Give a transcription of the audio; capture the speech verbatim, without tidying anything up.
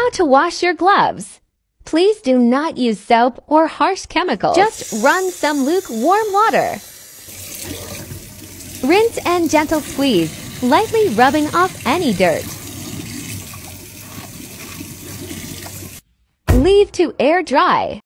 How to wash your gloves. Please do not use soap or harsh chemicals. Just run some lukewarm water. Rinse and gentle squeeze, lightly rubbing off any dirt. Leave to air dry.